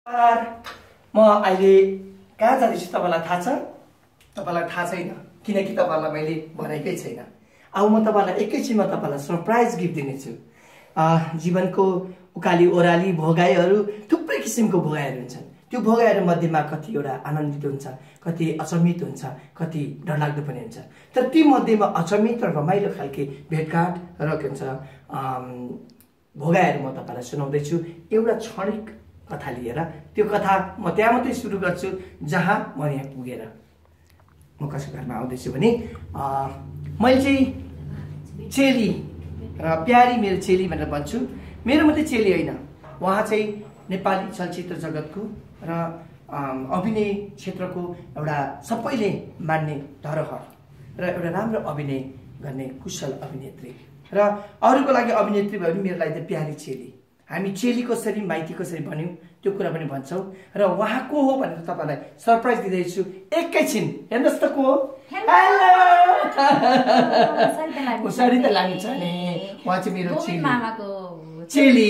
म अहिले कहाँ जाँदैछु तपाईँलाई थाहा छ? तपाईँलाई थाहा छैन किनकि तपाईँलाई मैले भनेकै छैन। अब म तपाईँलाई एकैछिनमा तपाईँलाई सरप्राइज गिफ्ट दिनेछु। जीवनको उकाली ओह्राली भोगाइहरू थुप्रै किसिमको भोगाइहरू हुन्छन्। त्यो भोगाइहरू मध्येमा कतिवटा आनन्दित हुन्छ, कति अचम्मित हुन्छ, कति डरलाग्दो पनि हुन्छ। तर ती मध्येमा अचम्मित र रमाइलो खालके भेटघाट र के भन्छ भोगाइहरू म तपाईँलाई सुनाउँदैछु एउटा क्षणिक कथा लिएर। त्यो कथा म त्यहाँ मात्रै सुरु गर्छु जहाँ म यहाँ पुगेर म कसको घरमा आउँदैछु भने मैले चाहिँ चेली र प्यारी मेरो चेली भनेर भन्छु। मेरो मात्रै चेली होइन, उहाँ चाहिँ नेपाली चलचित्र जगतको र अभिनय क्षेत्रको एउटा सबैले मान्ने धरोहर र एउटा राम्रो अभिनय गर्ने कुशल अभिनेत्री र अरूको लागि अभिनेत्री भयो भने मेरो लागि त प्यारी चेली। हामी चेली कसरी माइती कसरी भन्यौँ त्यो कुरा पनि भन्छौँ र उहाँ को हो भनेर तपाईँलाई सरप्राइज दिँदैछु। एकैछिन हेर्नुहोस् त को हो। उसरी त लाग्छ नि, उहाँ चाहिँ मेरो चेली।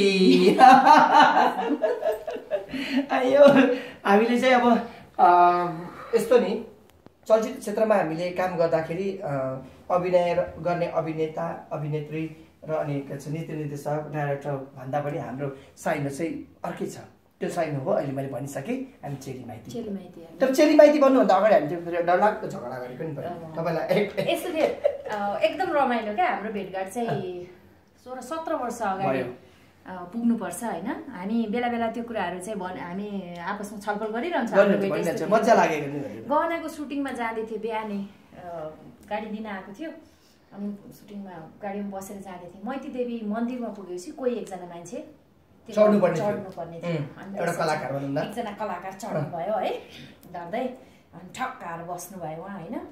यो हामीले चाहिँ अब यस्तो नि चलचित्र क्षेत्रमा हामीले काम गर्दाखेरि अभिनय गर्ने अभिनेता अभिनेत्री र अनि नृत्य निर्देशक डाइरेक्टर भन्दा पनि हाम्रो साइनो चाहिँ अर्कै छ। त्यो साइनो हो अहिले मैले भनिसकेँ, हामी चेली माइती। तर चेली माइती भन्नुभन्दा अगाडि हामी त्यो डरलाग्दो झगडा गरेको नि भयो तपाईँलाई। यस्तो थियो एकदम रमाइलो क्या हाम्रो भेटघाट चाहिँ 16-17 वर्ष अगाडि पुग्नुपर्छ होइन। हामी बेला बेला त्यो कुराहरू चाहिँ हामी आपसमा छलफल गरिरहन्छ। मजा लाग्यो। गहनाको सुटिङमा जाँदै थियो, बिहानै गाडी दिन आएको थियो अनि सुटिङमा गाडीमा बसेर जाँदै थिएँ। मैती देवी मन्दिरमा पुगेपछि कोही एकजना मान्छे चढ्नुपर्ने थियो, एकजना कलाकार चढ्नु भयो है डर्दै अनि ठक्काएर बस्नुभयो उहाँ होइन।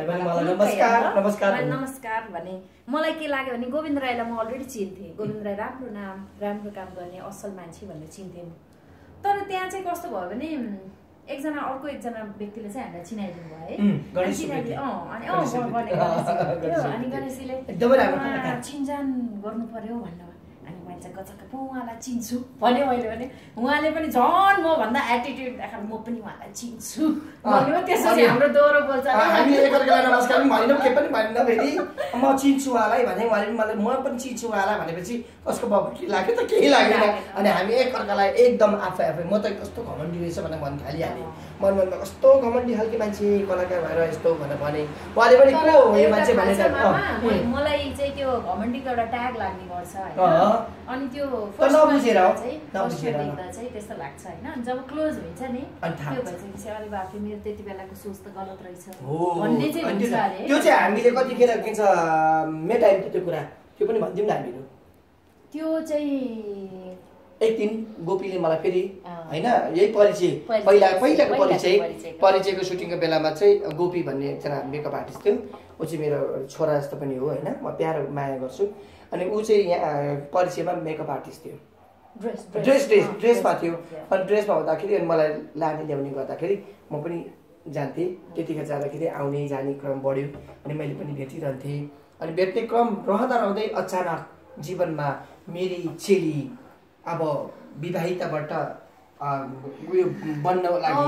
नमस्कार भने मलाई के लाग्यो भने गोविन्द राईलाई म अलरेडी चिन्थेँ। गोविन्द राई राम्रो नाम, राम्रो काम गर्ने असल मान्छे भनेर चिन्थेँ म। तर त्यहाँ चाहिँ कस्तो भयो भने अर्को एकजना व्यक्तिले चाहिँ हामीलाई चिनाइदिनु भयो है। अनि गणेशजीले चिनजान गर्नु पर्यो भन्नु। अनि मैले चाहिँ गजक्क पो उहाँलाई चिन्छु भन्यो मैले भने उहाँले पनि झन् म भन्दा एटिट्युड देखाएर म पनि उहाँलाई चिन्छु भन्यो। त्यसपछि हाम्रो दोहोरो बोल्छ नमस्कार पनि भनिनँ, के पनि भनिनँ। फेरि म चिन्छु उहाँलाई भने उहाँले पनि मलाई म पनि चिन्छु उहाँलाई भनेपछि कसको बाबु के लाग्यो त केही लागेन। अनि हामी एकअर्कालाई एकदम आफै म त कस्तो घमण्डी रहेछ भनेर भन्न थालिहालेँ। मनमा कस्तो घमण्डी खालके मान्छे कलाकार भएर यस्तो भनेर भने उहाँले पनि को हो यो मान्छे भनेर। मलाई चाहिँ त्यो घमण्डीको एउटा ट्याग लाग्ने गर्छ होइन। अनि त्यो नबुझेर चाहिँ त्यस्तो लाग्छ होइन। अनि जब क्लोज हुन्छ नि त्यो भइसकेपछि अरे बाफे मेरो त्यति बेलाको सोच त गलत रहेछ भन्ने चाहिँ हुन्छ अरे। त्यो चाहिँ हामीले कतिखेर के छ मेटाइम त्यो कुरा त्यो पनि भनिदिउँ न हामीहरू। त्यो चाहिँ एक दिन गोपीले मलाई फेरि होइन यही पहिलाको परिचयको सुटिङको बेलामा चाहिँ गोपी भन्ने एकजना मेकअप आर्टिस्ट थियो। ऊ चाहिँ मेरो छोरा जस्तो पनि हो होइन, म प्यारो माया गर्छु। अनि ऊ चाहिँ यहाँ परिचयमा मेकअप आर्टिस्ट थियो, ड्रेसमा थियो। अनि ड्रेसमा हुँदाखेरि अनि मलाई लाने ल्याउने गर्दाखेरि म पनि जान्थेँ। त्यतिखेर जाँदाखेरि आउने जाने क्रम बढ्यो अनि मैले पनि भेटिरहन्थेँ। अनि भेट्ने क्रम रहँदै अचानक जीवनमा मेरी चेली अब विवाहिताबाट उयो बन्न लागि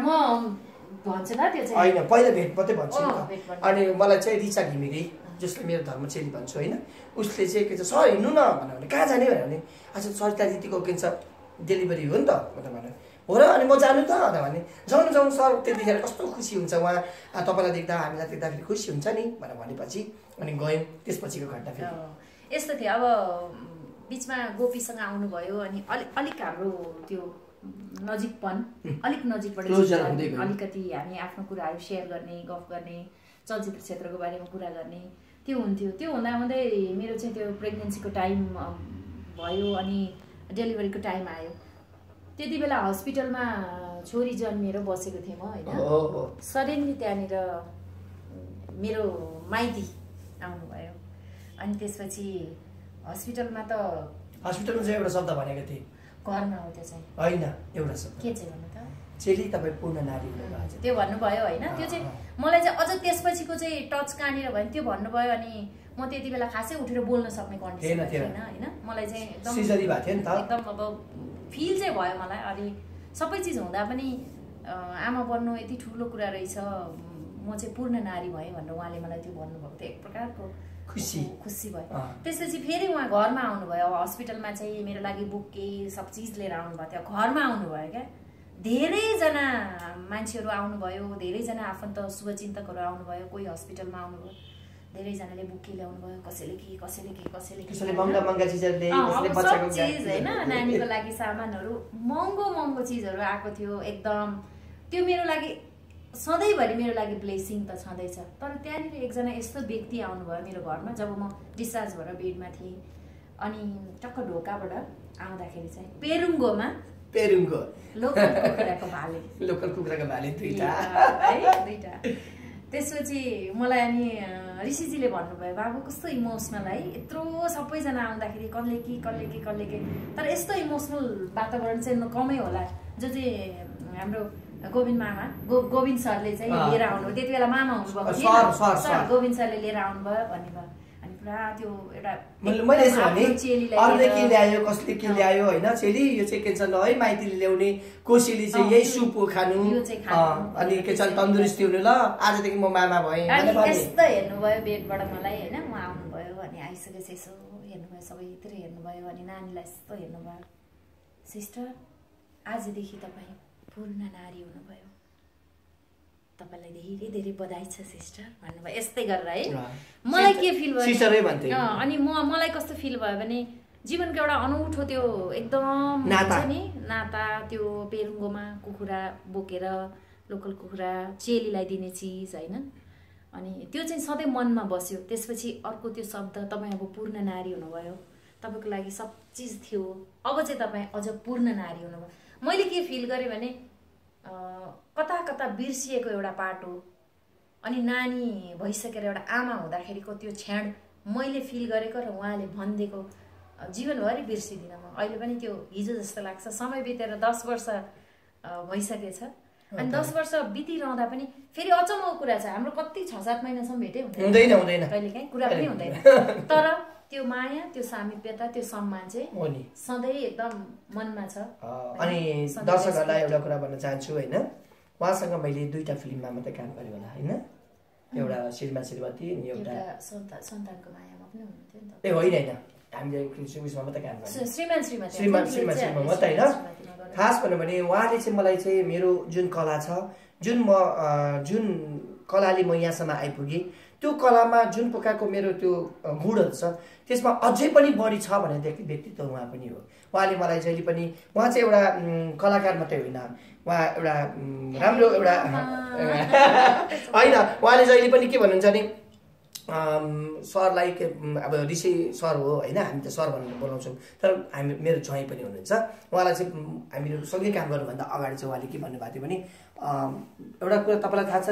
होइन पहिला भेट मात्रै भन्छु नि त। अनि मलाई चाहिँ रिचा घिमिरे जसले मेरो धर्म चेली भन्छु होइन, उसले चाहिँ के छ सर हिँड्नु न भने कहाँ जाने भने अच्छा सरिता दिदीको के छ डेलिभरी हो नि त भने हो र अनि म जानु त भने जाउँ सर। त्यतिखेर कस्तो खुसी हुन्छ उहाँ तपाईँलाई देख्दा हामीलाई देख्दाखेरि खुसी हुन्छ नि भनेर भनेपछि अनि गयौँ। त्यसपछिको घटना फेरि यस्तो थियो। अब बिचमा गोपीसँग आउनुभयो अनि अलिक हाम्रो त्यो नजिकपन अलिक नजिकबाट अलिकति हामी आफ्नो कुराहरू सेयर गर्ने गफ गर्ने चलचित्र क्षेत्रको बारेमा कुरा गर्ने त्यो हुन्थ्यो। त्यो हुँदै मेरो चाहिँ त्यो प्रेग्नेन्सीको टाइम भयो अनि डेलिभरीको टाइम आयो। त्यति बेला हस्पिटलमा छोरी जन्मिएर बसेको थिएँ म होइन। सडनली त्यहाँनिर मेरो माइती आउनुभयो। अनि त्यसपछि हस्पिटलमा चाहिँ एउटा शब्द भनेको थिएँ घरमा हो त्यो चाहिँ होइन एउटा शब्द के चाहिँ भन्नु त चेली तपाईँ पूर्ण नारी हुनुभयो त्यो भन्नुभयो होइन। त्यो चाहिँ मलाई चाहिँ अझ त्यसपछिको चाहिँ टच कहाँनिर भयो त्यो भन्नुभयो। अनि म त्यति बेला खासै उठेर बोल्न सक्ने कन्डिसन थिएन होइन। मलाई चाहिँ एकदम अब फिल चाहिँ भयो मलाई। अनि सबै चिज हुँदा पनि आमा बन्नु यति ठुलो कुरा रहेछ, म चाहिँ पूर्ण नारी भएँ भनेर उहाँले मलाई त्यो भन्नुभएको थियो। एक प्रकारको खुसी भयो। त्यसपछि फेरि उहाँ घरमा आउनुभयो। हस्पिटलमा चाहिँ मेरो लागि बुके सब चिज लिएर आउनुभएको थियो। घरमा आउनुभयो क्या, धेरैजना मान्छेहरू आउनुभयो, धेरैजना आफन्त शुभचिन्तकहरू आउनुभयो, कोही हस्पिटलमा आउनुभयो, धेरैजनाले बुके ल्याउनु भयो, कसैले के चिज होइन, नानीको लागि सामानहरू महँगो चिजहरू आएको थियो एकदम। त्यो मेरो लागि सधैँभरि मेरो लागि ब्लेसिङ त छँदैछ। तर त्यहाँनिर एकजना यस्तो व्यक्ति आउनुभयो मेरो घरमा जब म डिस्चार्ज भएर बेडमा थिएँ। अनि टक्क ढोकाबाट आउँदाखेरि चाहिँ पेरुङ्गोमा लोकल कुखुराको भाले दुईटा। त्यसपछि मलाई अनि ऋषिजीले भन्नुभयो, बाबु कस्तो इमोसनल है, यत्रो सबैजना आउँदाखेरि कसले के। तर यस्तो इमोसनल वातावरण चाहिँ कमै होला। जो चाहिँ हाम्रो गोविन्द सरले चाहिँ लिएर आउनुभयो। त्यति बेला मामा हुनुभएको थियो, गोविन्द सरले लिएर आउनुभयो भन्नुभयो। अनि पुरा त्यो एउटा मैले अरूले के ल्यायो, कसले के ल्यायो होइन, चेली यो चाहिँ के छ ल है, माइतीले ल्याउने, कोसीले चाहिँ यही सुप खानु, अनि के छ तन्दुरुस्ती हुनु, ल आजदेखि म मामा भएँ। यस्तो हेर्नुभयो बेडबाट मलाई होइन, म आउनुभयो। अनि आइसकेपछि यसो हेर्नुभयो, सबैतिर हेर्नुभयो। अनि नानीलाई यस्तो हेर्नुभयो, सिस्टर आजदेखि तपाईँ पूर्ण नारी हुनुभयो, तपाईँलाई धेरै धेरै बधाई छ सिस्टर भन्नुभयो। यस्तै गरेर है मलाई के फिल भयो अनि मलाई कस्तो फिल भयो भने जीवनको एउटा अनौठो त्यो एकदम नाता त्यो पेरुङ्गोमा कुखुरा बोकेर लोकल कुखुरा चेलीलाई दिने चिज होइन। अनि त्यो चाहिँ सधैँ मनमा बस्यो। त्यसपछि अर्को त्यो शब्द, तपाईँ अब पूर्ण नारी हुनुभयो, तपाईँको लागि सब चिज थियो, अब चाहिँ तपाईँ अझ पूर्ण नारी हुनुभयो। मैले के फिल गरेँ भने कता कता बिर्सिएको एउटा पार्ट हो। अनि नानी भइसकेर एउटा आमा हुँदाखेरिको त्यो क्षण मैले फिल गरेको र उहाँले भनिदिएको जीवनभरि बिर्सिदिनँ म। अहिले पनि त्यो हिजो जस्तो लाग्छ। समय बितेर 10 वर्ष भइसकेछ। अनि 10 वर्ष बितिरहँदा पनि फेरि अचम्मको कुरा छ, हाम्रो कति 6-7 महिनासम्म भेटै हुँदैन, कहिलेकाहीँ कुरा पनि हुँदैन। तर त्यो माया, त्यो सामिप्यता, त्यो सम्मान चाहिँ सधैँ एकदम मनमा छ। अनि दर्शकहरूलाई एउटा कुरा भन्न चाहन्छु होइन, उहाँसँग मैले 2टा फिल्ममा मात्रै काम गरेँ होला होइन, एउटा श्रीमान श्रीमती अनि एउटा सन्तानको मायामा पनि हुनुहुन्थ्यो नि त। होइन हामीले उसमा मात्रै काम गरेँ, श्रीमान श्रीमतीमा मात्रै होइन। खास भन्यो भने उहाँले चाहिँ मलाई चाहिँ मेरो जुन कला छ, जुन कलाले म यहाँसम्म आइपुगेँ, त्यो कलामा जुन प्रकारको मेरो त्यो गुणहरू छ त्यसमा अझै पनि बढी छ भने व्यक्तित्व उहाँ पनि हो। उहाँले मलाई जहिले पनि, उहाँ चाहिँ एउटा कलाकार मात्रै होइन, उहाँ एउटा राम्रो एउटा होइन, उहाँले जहिले पनि के भन्नुहुन्छ भने सरलाई अब ऋषि सर हो होइन, हामी त सर भनेर बोलाउँछौँ, तर हामी मेरो ज्वाइँ पनि हुनुहुन्छ। उहाँलाई चाहिँ हामीहरू सँगै काम गर्नुभन्दा अगाडि चाहिँ उहाँले के भन्नुभएको थियो भने एउटा कुरा तपाईँलाई थाहा छ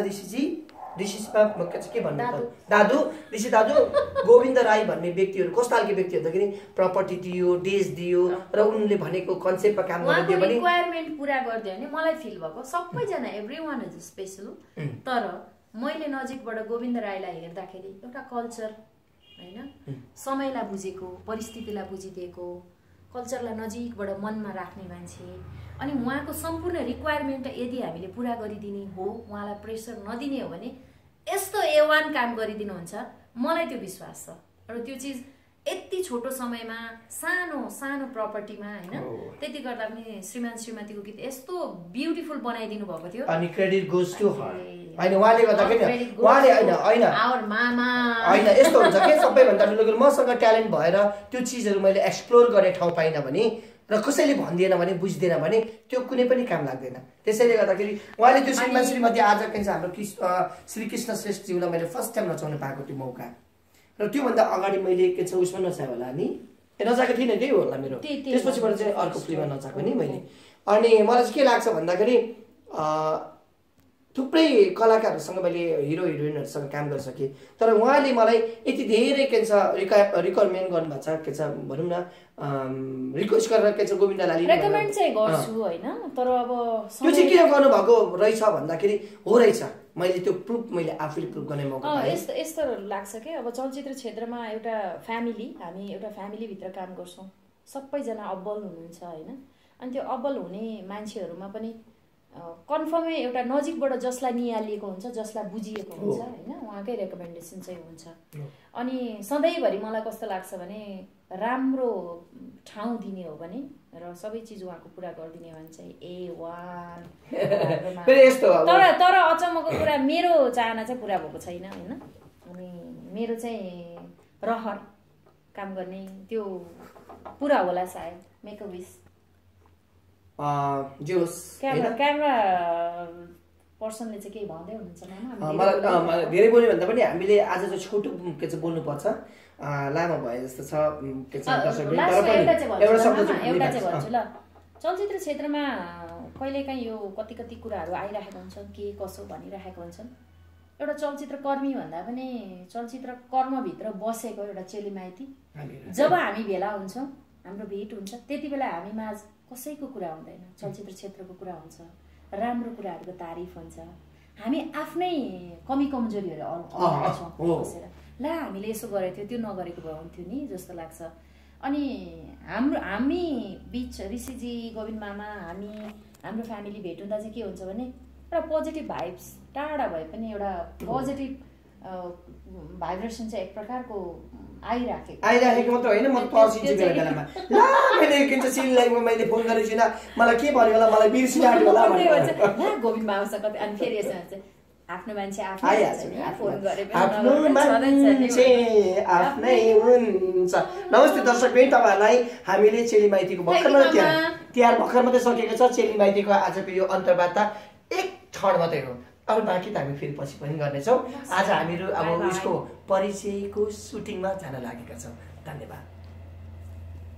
के भन्नु दादु ऋषि दादु गोविन्द राई भन्ने व्यक्तिहरू कस्तो खालको व्यक्ति भन्दाखेरि प्रपर्टी दियो, देश दियो र उनले भनेको कन्सेप्टमा काम गर्न दियो भने रिक्वायरमेन्ट पुरा गरिदियो भने मलाई फिल भएको सबैजना एभ्रीवान इज स्पेशल। तर मैले नजिकबाट गोविन्द राईलाई हेर्दाखेरि एउटा कल्चर होइन, समयलाई बुझेको, परिस्थितिलाई बुझिदिएको, कल्चरलाई नजिकबाट मनमा राख्ने मान्छे। अनि उहाँको सम्पूर्ण रिक्वायरमेन्ट यदि हामीले पुरा गरिदिने हो, उहाँलाई प्रेसर नदिने हो भने यस्तो A1 काम गरिदिनुहुन्छ, मलाई त्यो विश्वास छ। र त्यो चिज यति छोटो समयमा सानो प्रपर्टीमा होइन, त्यति गर्दा पनि श्रीमान श्रीमतीको गीत यस्तो ब्युटिफुल बनाइदिनु भएको थियो। अनि क्रेडिट गोज टु हर होइन, उहाँले गर्दाखेरि उहाँले होइन आवर मामा होइन, यस्तो हुन्छ के सबैभन्दा ठुलो मसँग ट्यालेन्ट भएर त्यो चिजहरू मैले एक्सप्लोर गर्ने ठाउँ पाइनँ भने र कसैले भनिदिएन भने, बुझ्दैन भने त्यो कुनै पनि काम लाग्दैन। त्यसैले गर्दाखेरि उहाँले त्यो श्रीमान श्रीमती आज के छ हाम्रो श्री कृष्ण श्रेष्ठज्यूलाई मैले फर्स्ट टाइम नचाउन पाएको त्यो मौका। र त्योभन्दा अगाडि मैले के छ उसमा नचाहेँ होला नि, नचाएको थिइनँ, त्यही होला मेरो। त्यसपछिबाट चाहिँ अर्को फिल्ममा नचाएको नि मैले। अनि मलाई चाहिँ के लाग्छ भन्दाखेरि थुप्रै कलाकारहरूसँग मैले हिरो हिरोइनहरूसँग काम गर्न सकेँ। तर उहाँले मलाई यति धेरै के छ रिकमेन्ड गर्नुभएको छ, के छ भनौँ न, रिक्वेस्ट गरेर के छ गोविन्द लाली रेकमेन्ड चाहिँ गर्छु होइन। तर अब त्यो चाहिँ किन गर्नुभएको रहेछ भन्दाखेरि हो रहेछ, मैले त्यो प्रुफ मैले आफैले प्रुफ गर्ने मौका पाएँ। यस्तो लाग्छ कि अब चलचित्र क्षेत्रमा हामी एउटा फ्यामिलीभित्र काम गर्छौँ, सबैजना अब्बल हुनुहुन्छ होइन। अनि त्यो अब्बल हुने मान्छेहरूमा पनि कन्फर्मै एउटा नजिकबाट जसलाई निहालिएको हुन्छ, जसलाई बुझिएको हुन्छ होइन, उहाँकै रेकमेन्डेसन चाहिँ हुन्छ। अनि सधैँभरि मलाई कस्तो लाग्छ भने राम्रो ठाउँ दिने हो भने र सबै चिज उहाँको पुरा गरिदिने हो भने चाहिँ A1। तर अचम्मको कुरा मेरो चाहना चाहिँ पुरा भएको छैन होइन। अनि मेरो चाहिँ रहर काम गर्ने त्यो पुरा होला सायद, मेक अ विश। क्यामेरा पर्सनले चाहिँ केही भन्दै हुनुहुन्छ मलाई धेरै बोल्यो भन्दा पनि हामीले आज चाहिँ छोटो के चाहिँ बोल्नुपर्छ, लामो भए जस्तो छ। एउटा चाहिँ भन्छु ल, चलचित्र क्षेत्रमा कहिलेकाहीँ यो कति कुराहरू आइरहेका हुन्छन्, के कसो भनिरहेका हुन्छन्। एउटा चलचित्र कर्मी भन्दा पनि चलचित्र कर्मभित्र बसेको एउटा चेलीमाइती जब हामी भेला हुन्छौँ, हाम्रो भेट हुन्छ, त्यति बेला हामी माझ कसैको कुरा हुँदैन, चलचित्र क्षेत्रको कुरा हुन्छ, राम्रो कुराहरूको तारिफ हुन्छ। हामी आफ्नै कमी कमजोरीहरू अल्छौँ बसेर, ला हामीले यसो गरेको थियो, त्यो नगरेको भए हुन्थ्यो नि जस्तो लाग्छ। अनि हामी बिच ऋषिजी, गोविन्द मामा, हाम्रो फ्यामिली भेट हुँदा चाहिँ के हुन्छ भने एउटा पोजिटिभ भाइब्स, टाढा भए पनि एउटा पोजिटिभ भाइब्रेसन चाहिँ एक प्रकारको आइराखेको मात्र होइन। म पर्सिन्छु बेला बेलामा, ला मैले एकदिन चाहिँ सिललाइमा मैले फोन गरेको छुइनँ, मलाई के भन्यो होला, मलाई बिर्सिहाल्यो होला गोविन्द मामासँग कति। अनि फेरि यसो हुन्छ आफ्नो मान्छे आफ्नै हुन्छ। नमस्ते दर्शकवृन्द, तपाईँहरूलाई हामीले चेलीमाइतीको तिहार भर्खर मात्रै सकेको छ। चेलीमाइतीको आजको यो अन्तर्वार्ता एक क्षण मात्रै हो, अब बाँकी त हामी फेरि पछि पनि गर्नेछौँ। आज हामीहरू अब उसको परिचयको सुटिङमा जान लागेका छौँ। धन्यवाद।